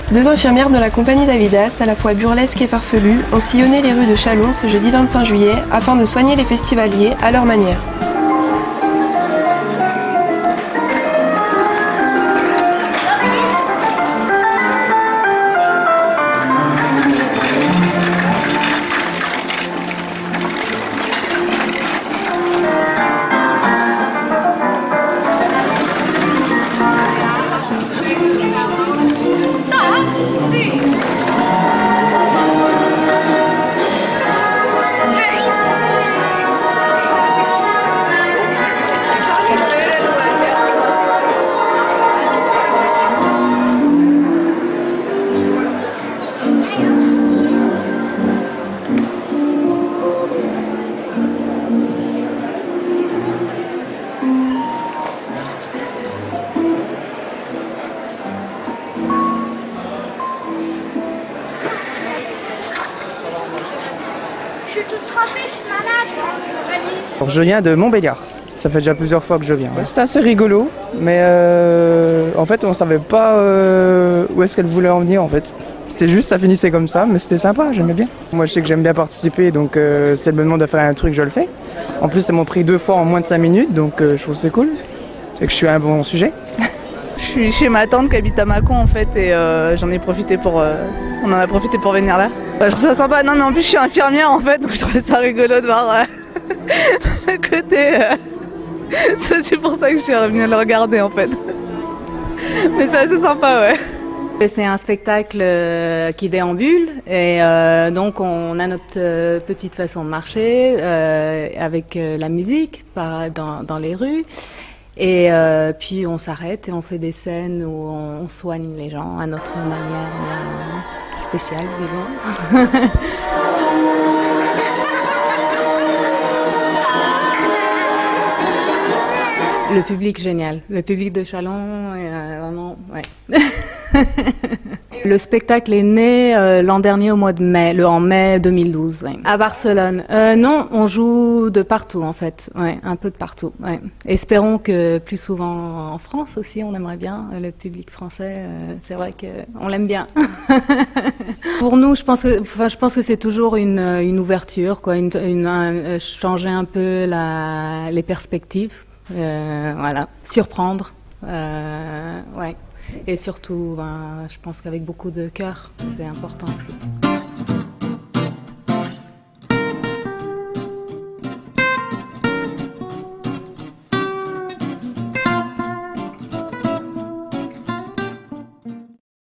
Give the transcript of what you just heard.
Deux infirmières de la compagnie d'Avidas, à la fois burlesques et farfelues, ont sillonné les rues de Châlons ce jeudi 25 juillet afin de soigner les festivaliers à leur manière. Je suis toute trempée, je suis malade. Alors, je viens de Montbéliard. Ça fait déjà plusieurs fois que je viens. C'était assez rigolo, mais en fait on savait pas où est-ce qu'elle voulait en venir en fait. C'était juste, ça finissait comme ça, mais c'était sympa, j'aimais bien. Moi je sais que j'aime bien participer, donc si elle me demande de faire un truc, je le fais. En plus, elles m'ont pris 2 fois en moins de 5 minutes, donc je trouve que c'est cool. C'est que je suis un bon sujet. Je suis chez ma tante qui habite à Mâcon en fait et j'en ai profité pour... on en a profité pour venir là. Je trouve ça sympa, non mais en plus je suis infirmière en fait, donc je trouvais ça rigolo de voir le côté... C'est aussi pour ça que je suis revenue le regarder en fait. Mais c'est assez sympa, ouais. C'est un spectacle qui déambule et donc on a notre petite façon de marcher avec la musique dans les rues. Et puis on s'arrête et on fait des scènes où on soigne les gens à notre manière spéciale, disons. Le public génial, le public de Châlons est vraiment, ouais. Le spectacle est né l'an dernier au mois de mai, en mai 2012, ouais. À Barcelone. Non, on joue de partout en fait, ouais, un peu de partout. Ouais. Espérons que plus souvent en France aussi, on aimerait bien. Le public français, c'est vrai qu'on l'aime bien. Pour nous, je pense que c'est toujours une ouverture, quoi, changer un peu les perspectives. Voilà, surprendre, ouais. Et surtout, je pense qu'avec beaucoup de cœur, c'est important aussi.